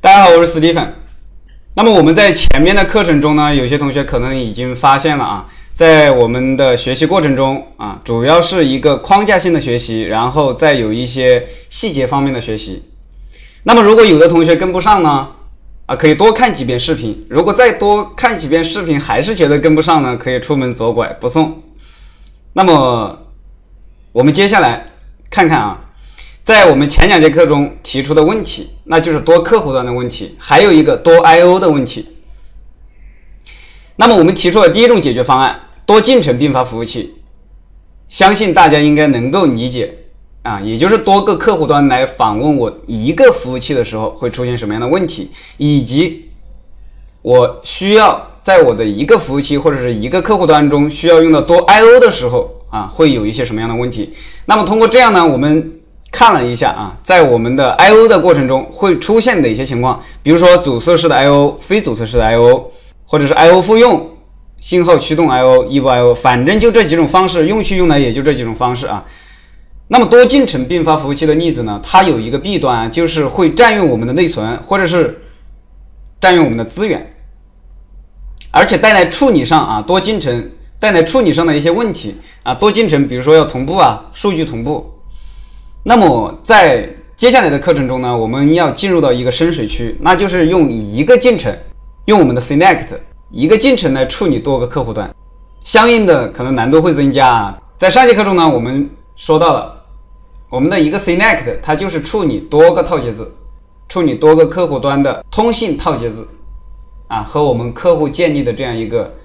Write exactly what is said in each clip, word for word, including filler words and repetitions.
大家好，我是史蒂芬。那么我们在前面的课程中呢，有些同学可能已经发现了啊，在我们的学习过程中啊，主要是一个框架性的学习，然后再有一些细节方面的学习。那么如果有的同学跟不上呢，啊，可以多看几遍视频。如果再多看几遍视频还是觉得跟不上呢，可以出门左拐不送。那么我们接下来看看啊。在我们前两节课中提出的问题，那就是多客户端的问题，还有一个多 I O 的问题。那么我们提出了第一种解决方案，多进程并发服务器，相信大家应该能够理解啊，也就是多个客户端来访问我一个服务器的时候会出现什么样的问题，以及我需要在我的一个服务器或者是一个客户端中需要用到多 I O 的时候啊，会有一些什么样的问题。那么通过这样呢，我们看了一下啊，在我们的 I O 的过程中会出现哪些情况，比如说阻塞式的 I O、非阻塞式的 I O， 或者是 I O 复用、信号驱动 I O、异步 I O， 反正就这几种方式，用去用来也就这几种方式啊。那么多进程并发服务器的例子呢，它有一个弊端，就是会占用我们的内存，或者是占用我们的资源，而且带来处理上啊，多进程带来处理上的一些问题啊，多进程比如说要同步啊，数据同步。那么在接下来的课程中呢，我们要进入到一个深水区，那就是用一个进程，用我们的 Connect 一个进程来处理多个客户端，相应的可能难度会增加啊。在上节课中呢，我们说到了我们的一个 Connect， 它就是处理多个套接字，处理多个客户端的通信套接字啊，和我们客户建立的这样一个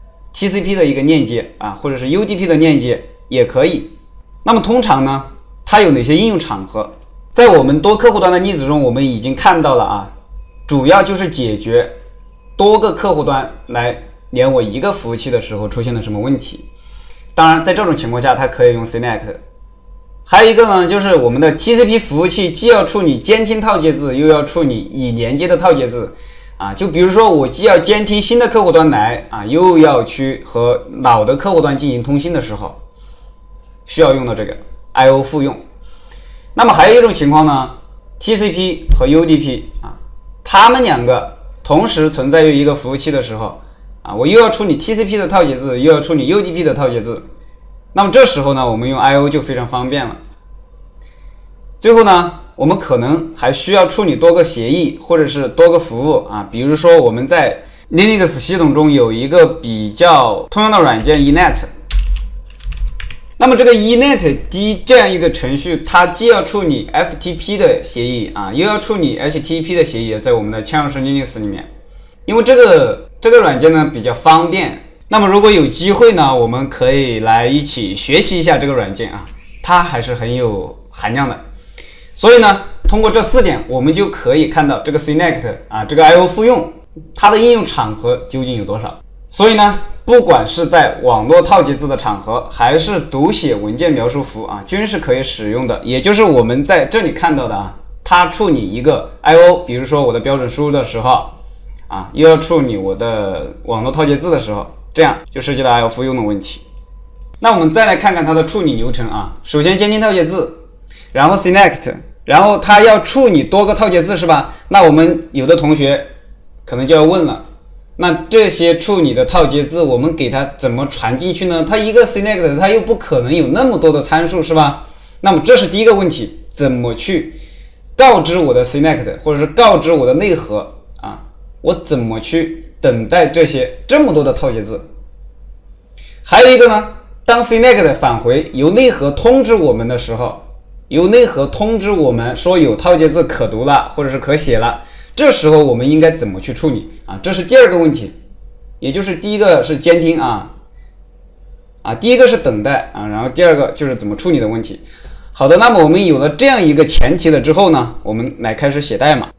T C P 的一个链接啊，或者是 U D P 的链接也可以。那么通常呢，它有哪些应用场合？在我们多客户端的例子中，我们已经看到了啊，主要就是解决多个客户端来连我一个服务器的时候出现了什么问题。当然，在这种情况下，它可以用 Connect。还有一个呢，就是我们的 T C P 服务器既要处理监听套接字，又要处理已连接的套接字啊。就比如说，我既要监听新的客户端来啊，又要去和老的客户端进行通信的时候，需要用到这个I O 复用。那么还有一种情况呢， T C P 和 U D P 啊，它们两个同时存在于一个服务器的时候啊，我又要处理 T C P 的套接字，又要处理 U D P 的套接字，那么这时候呢，我们用 I O 就非常方便了。最后呢，我们可能还需要处理多个协议或者是多个服务啊，比如说我们在 Linux 系统中有一个比较通用的软件 E N E T。那么这个 E N E T D 这样一个程序，它既要处理 F T P 的协议啊，又要处理 H T T P 的协议，在我们的嵌入式 Linux 里面，因为这个这个软件呢比较方便。那么如果有机会呢，我们可以来一起学习一下这个软件啊，它还是很有含量的。所以呢，通过这四点，我们就可以看到这个 Connect 啊，这个 I O 复用，它的应用场合究竟有多少。所以呢，不管是在网络套接字的场合，还是读写文件描述符啊，均是可以使用的。也就是我们在这里看到的啊，它处理一个 I O， 比如说我的标准输入的时候啊，又要处理我的网络套接字的时候，这样就涉及到 I O 复用的问题。那我们再来看看它的处理流程啊，首先监听套接字，然后 Connect， 然后它要处理多个套接字是吧？那我们有的同学可能就要问了，那这些处理的套接字，我们给它怎么传进去呢？它一个 Connect 它又不可能有那么多的参数是吧？那么这是第一个问题，怎么去告知我的 Connect， 或者是告知我的内核啊？我怎么去等待这些这么多的套接字？还有一个呢，当 Connect 返回由内核通知我们的时候，由内核通知我们说有套接字可读了，或者是可写了。这时候我们应该怎么去处理啊？这是第二个问题，也就是第一个是监听啊，啊，第一个是等待啊，然后第二个就是怎么处理的问题。好的，那么我们有了这样一个前提了之后呢，我们来开始写代码。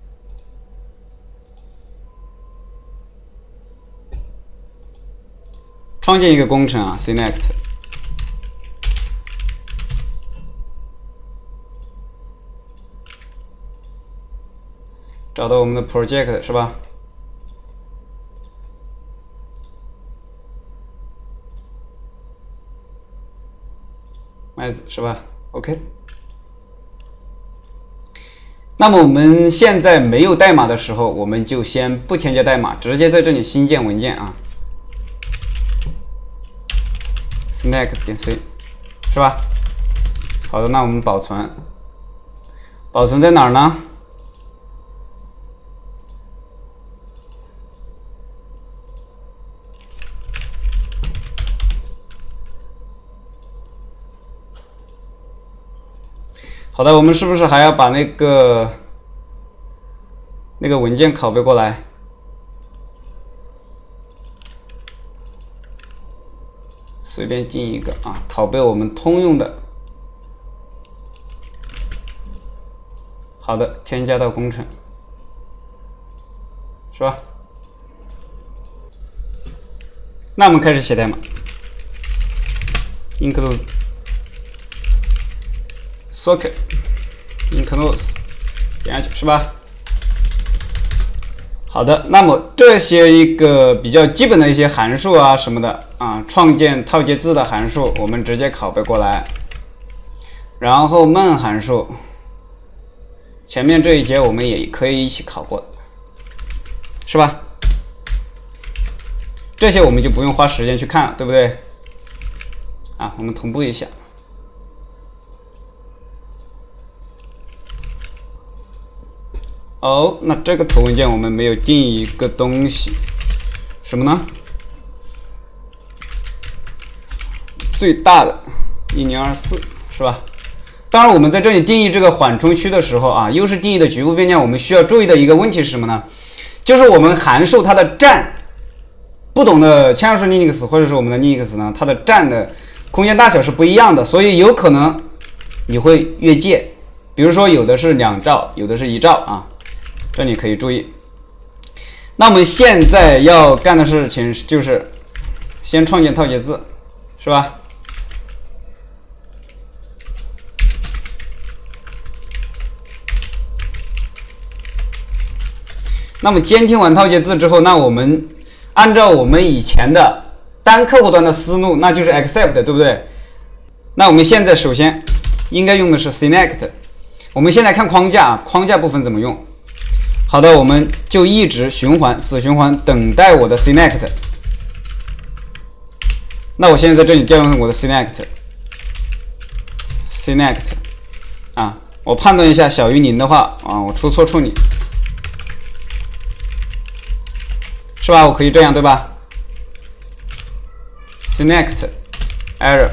创建一个工程啊 ，Connect。找到我们的 project 是吧？麦子是吧 ？OK。 那么我们现在没有代码的时候，我们就先不添加代码，直接在这里新建文件啊 ，snack 点 c 是吧？好的，那我们保存，保存在哪儿呢？好的，我们是不是还要把那个那个文件拷贝过来？随便进一个啊，拷贝我们通用的。好的，添加到工程，是吧？那我们开始写代码 ，include socket include 点下去，是吧？好的，那么这些一个比较基本的一些函数啊什么的啊，创建套接字的函数，我们直接拷贝过来。然后闷函数，前面这一节我们也可以一起考过，是吧？这些我们就不用花时间去看了，对不对？啊，我们同步一下。哦，那这个头文件我们没有定义一个东西，什么呢？最大的一零二四是吧？当然，我们在这里定义这个缓冲区的时候啊，又是定义的局部变量，我们需要注意的一个问题是什么呢？就是我们函数它的占，不同的像是 Linux 或者是我们的 Linux 呢，它的占的空间大小是不一样的，所以有可能你会越界，比如说有的是两兆，有的是一兆啊。这你可以注意。那我们现在要干的事情就是先创建套接字，是吧？那么监听完套接字之后，那我们按照我们以前的单客户端的思路，那就是 accept， 对不对？那我们现在首先应该用的是 select。我们先来看框架，框架部分怎么用？好的，我们就一直循环，死循环，等待我的 select。那我现在在这里调用我的 select，select 啊，我判断一下小于零的话啊，我出错处理，是吧？我可以这样，对吧 ？select error。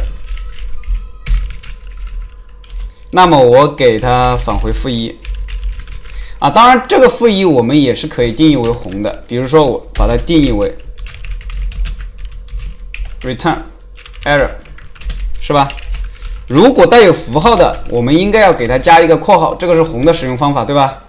那么我给它返回负一。啊，当然，这个负一我们也是可以定义为红的，比如说我把它定义为 return error， 是吧？如果带有符号的，我们应该要给它加一个括号，这个是红的使用方法，对吧？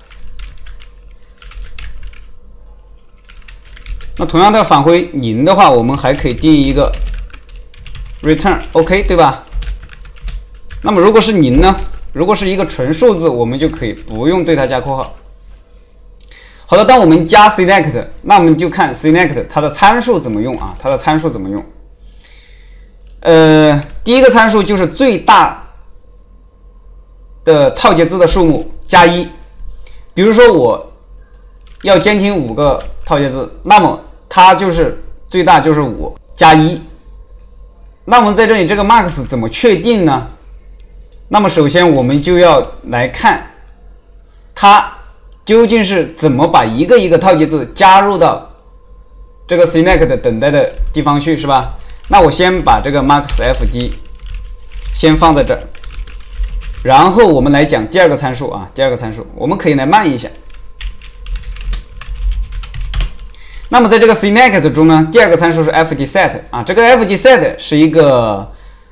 那同样的返回零的话，我们还可以定义一个 return OK， 对吧？那么如果是零呢？如果是一个纯数字，我们就可以不用对它加括号。好的，当我们加 select， 那我们就看 select 它的参数怎么用啊？它的参数怎么用？呃，第一个参数就是最大的套接字的数目加一。比如说我要监听五个套接字，那么它就是最大就是五加一。那我们在这里这个 max 怎么确定呢？那么首先我们就要来看它究竟是怎么把一个一个套接字加入到这个 select 等待的地方去，是吧？那我先把这个 maxfd 先放在这儿，然后我们来讲第二个参数啊，第二个参数我们可以来慢一下。那么在这个 select 中呢，第二个参数是 fdset 啊，这个 fdset 是一个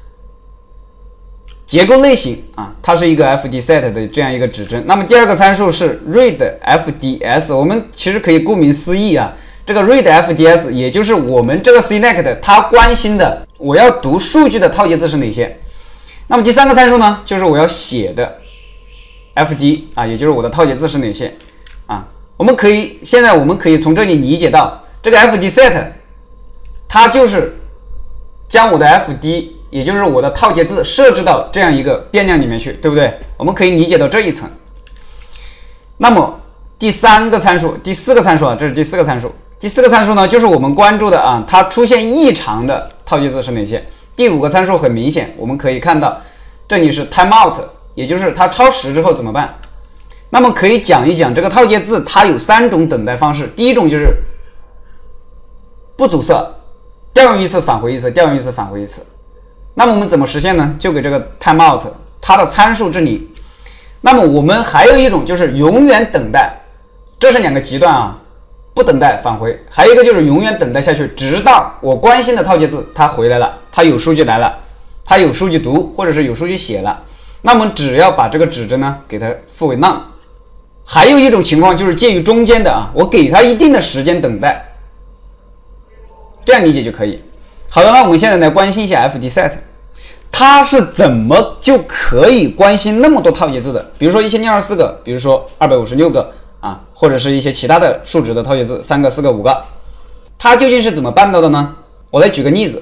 结构类型啊，它是一个 fdset 的这样一个指针。那么第二个参数是 readfds， 我们其实可以顾名思义啊，这个 readfds 也就是我们这个 select 它关心的，我要读数据的套接字是哪些。那么第三个参数呢，就是我要写的 fd 啊，也就是我的套接字是哪些啊。我们可以现在我们可以从这里理解到，这个 fdset 它就是将我的 fd也就是我的套接字设置到这样一个变量里面去，对不对？我们可以理解到这一层。 那么第三个参数，第四个参数啊，这是第四个参数。第四个参数呢，就是我们关注的啊，它出现异常的套介字是哪些？第五个参数很明显，我们可以看到这里是 timeout， 也就是它超时之后怎么办？那么可以讲一讲这个套介字，它有三种等待方式。第一种就是不阻塞，调用一次返回一次，调用一次返回一次。那么我们怎么实现呢？就给这个 timeout 它的参数这里。那么我们还有一种就是永远等待，这是两个极端啊，不等待返回。还有一个就是永远等待下去，直到我关心的套介字它回来了，它有数据来了，它有数据读或者是有数据写了，那么只要把这个指针呢给它赋为 none。还有一种情况就是介于中间的啊，我给它一定的时间等待，这样理解就可以。好的，那我们现在来关心一下 fdset。它是怎么就可以关心那么多套介字的？比如说一千零二十四个，比如说二百五十六个啊，或者是一些其他的数值的套介字，三个、四个、五个，它究竟是怎么办到的呢？我来举个例子，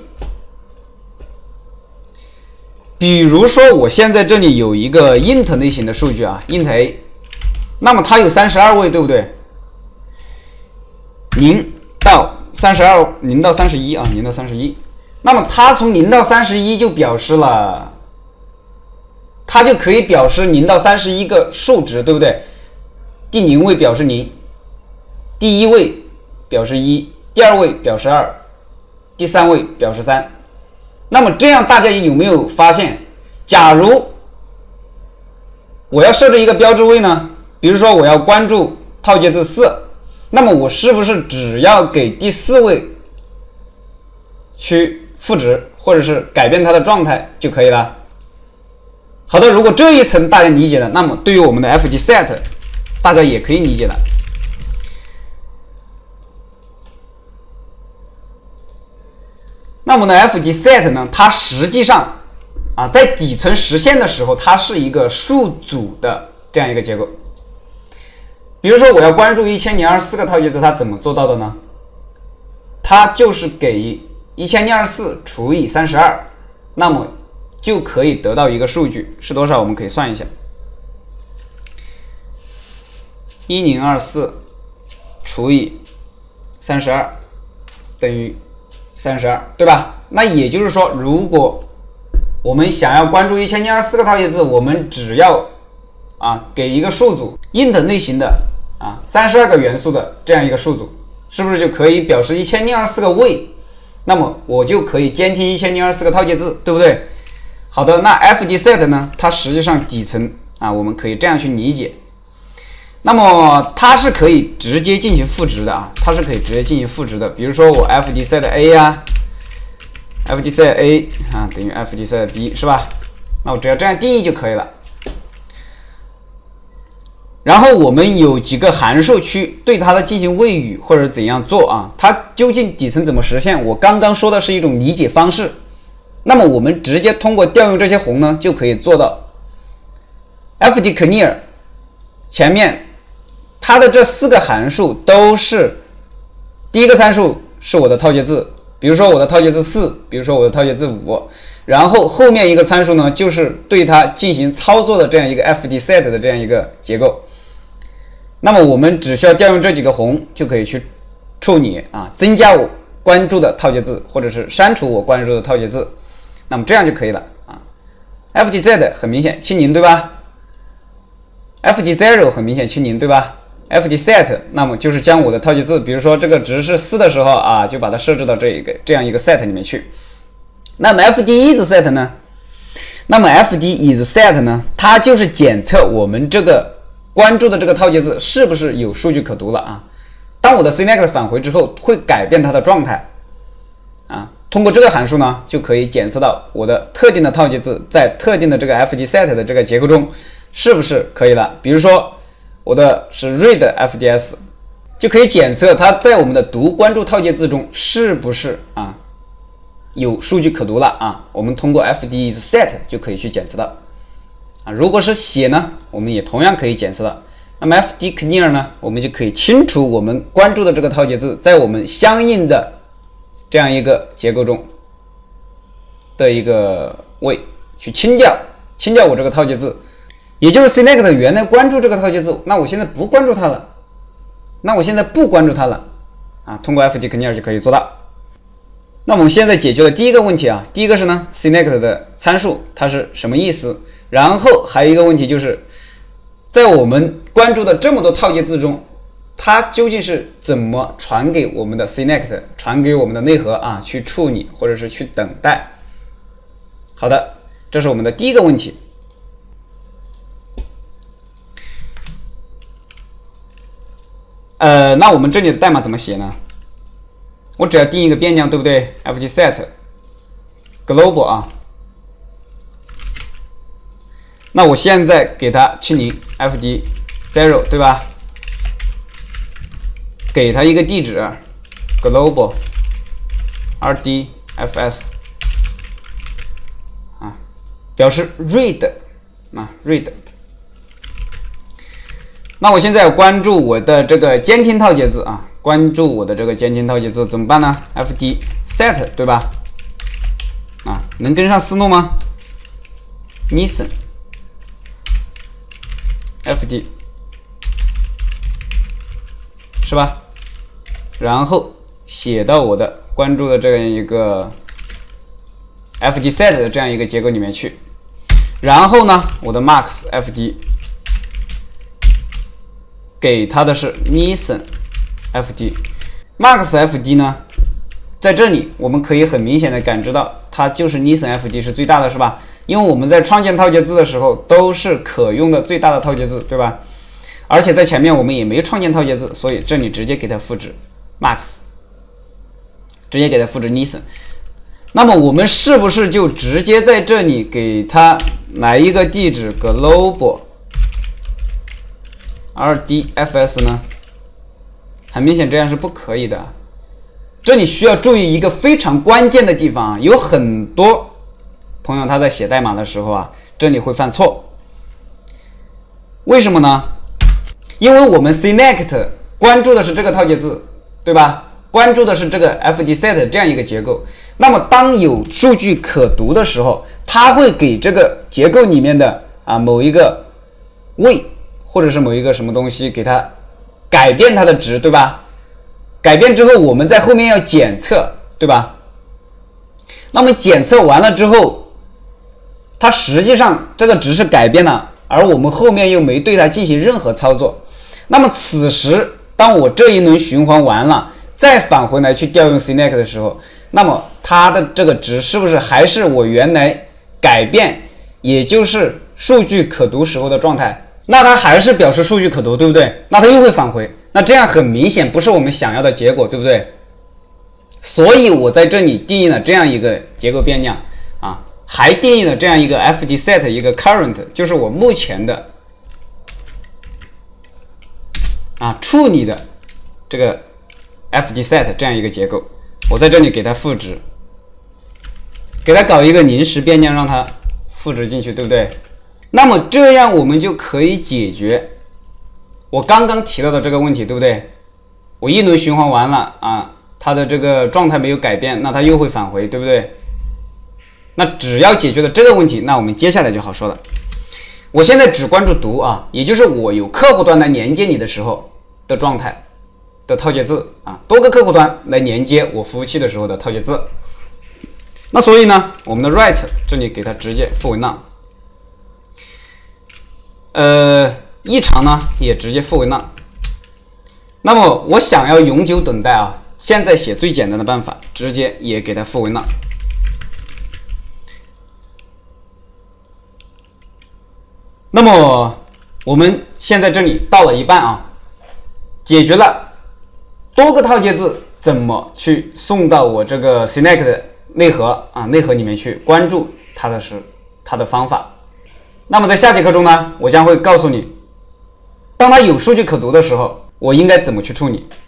比如说我现在这里有一个 int 类型的数据啊 ，int a， 那么它有三十二位，对不对？零到三十二，零到三十一啊，零到三十一。那么它从零到三十一就表示了，它就可以表示零到三十一个数值，对不对？第零位表示零，第一位表示一，第二位表示二，第三位表示三。那么这样大家有没有发现，假如我要设置一个标志位呢？比如说我要关注套介字四，那么我是不是只要给第四位去赋值，或者是改变它的状态就可以了？好的，如果这一层大家理解了，那么对于我们的 fdset 大家也可以理解了。那么呢 fdset 呢，它实际上啊在底层实现的时候，它是一个数组的这样一个结构。比如说我要关注一千零二十四个套介字，它怎么做到的呢？它就是给一千零二十四除以三十二，那么就可以得到一个数据是多少？我们可以算一下，一零二四除以三十二等于三十二，对吧？那也就是说，如果我们想要关注一千零二十四个套介字，我们只要啊给一个数组 int 类型的啊三十二个元素的这样一个数组，是不是就可以表示一千零二十四个位？那么我就可以监听一千零二十四个套介字，对不对？好的，那 fdset 呢，它实际上底层啊，我们可以这样去理解。那么它是可以直接进行赋值的啊，它是可以直接进行赋值的。比如说我 fdset a 啊 ，fdset a 啊等于 fdset b 是吧？那我只要这样定义就可以了。然后我们有几个函数去对它的进行谓语或者怎样做啊？它究竟底层怎么实现？我刚刚说的是一种理解方式。那么我们直接通过调用这些宏呢，就可以做到 fdclear 前面它的这四个函数都是第一个参数是我的套介字，比如说我的套介字四，比如说我的套介字五，然后后面一个参数呢，就是对它进行操作的这样一个 fdset 的这样一个结构。那么我们只需要调用这几个宏就可以去处理啊，增加我关注的套介字，或者是删除我关注的套介字，那么这样就可以了啊。fdset 很明显清零，对吧？ fd0 很明显清零，对吧？ fdset 那么就是将我的套介字，比如说这个值是四的时候啊，就把它设置到这一个这样一个 set 里面去。那么 fdisset 呢？那么 fdisset 呢？它就是检测我们这个关注的这个套介字是不是有数据可读了啊？当我的 select 返回之后，会改变它的状态啊。通过这个函数呢，就可以检测到我的特定的套介字在特定的这个 fdset 的这个结构中是不是可以了。比如说我的是 read fds， 就可以检测它在我们的读关注套介字中是不是啊有数据可读了啊。我们通过 fdset 就可以去检测到啊。如果是写呢，我们也同样可以检测到。那么 fdclear 呢，我们就可以清除我们关注的这个套介字在我们相应的这样一个结构中的一个位，去清掉清掉我这个套介字。 也就是 select 原来关注这个套介字，那我现在不关注它了，那我现在不关注它了啊，通过 fd clear 就可以做到。那我们现在解决了第一个问题啊，第一个是呢 select 的参数它是什么意思？然后还有一个问题就是，在我们关注的这么多套介字中，它究竟是怎么传给我们的 select， 传给我们的内核啊，去处理或者是去等待？好的，这是我们的第一个问题。呃，那我们这里的代码怎么写呢？我只要定一个变量，对不对 ？fd set global 啊。那我现在给它清零 fd zero 对吧？给它一个地址 global rdfs 啊，表示 read 啊 read。那我现在要关注我的这个监听套介字啊，关注我的这个监听套介字怎么办呢 ？fd set 对吧？啊，能跟上思路吗 ？listen fd 是吧？然后写到我的关注的这样一个 fd set 的这样一个结构里面去。然后呢，我的 max fd 给它的是 listen fd max fd 呢，在这里我们可以很明显的感知到，它就是 listen fd 是最大的，是吧？因为我们在创建套介字的时候都是可用的最大的套介字，对吧？而且在前面我们也没创建套介字，所以这里直接给它复制 max， 直接给它复制 listen。那么我们是不是就直接在这里给它来一个地址 global rdfs 呢？很明显这样是不可以的。这里需要注意一个非常关键的地方啊，有很多朋友他在写代码的时候啊，这里会犯错。为什么呢？因为我们 select 关注的是这个套介字，对吧？关注的是这个 fd set 这样一个结构。那么当有数据可读的时候，它会给这个结构里面的啊某一个位或者是某一个什么东西给它改变它的值，对吧？改变之后，我们在后面要检测，对吧？那么检测完了之后，它实际上这个值是改变了，而我们后面又没对它进行任何操作。那么此时，当我这一轮循环完了，再返回来去调用 select 的时候，那么它的这个值是不是还是我原来改变，也就是数据可读时候的状态？那它还是表示数据可读，对不对？那它又会返回。那这样很明显不是我们想要的结果，对不对？所以我在这里定义了这样一个结构变量啊，还定义了这样一个 fd set 一个 current， 就是我目前的啊处理的这个 fd set 这样一个结构，我在这里给它赋值，给它搞一个临时变量让它赋值进去，对不对？那么这样我们就可以解决我刚刚提到的这个问题，对不对？我一轮循环完了啊，它的这个状态没有改变，那它又会返回，对不对？那只要解决了这个问题，那我们接下来就好说了。我现在只关注读啊，也就是我有客户端来连接你的时候的状态的套介字啊，多个客户端来连接我服务器的时候的套介字。那所以呢，我们的 write 这里给它直接赋为 none， 呃。异常呢也直接赋为 none。 那么我想要永久等待啊，现在写最简单的办法，直接也给它赋为 none。 那么我们现在这里到了一半啊，解决了多个套介字怎么去送到我这个 select 的内核啊内核里面去，关注它的是它的方法。那么在下节课中呢，我将会告诉你，当它有数据可读的时候，我应该怎么去处理。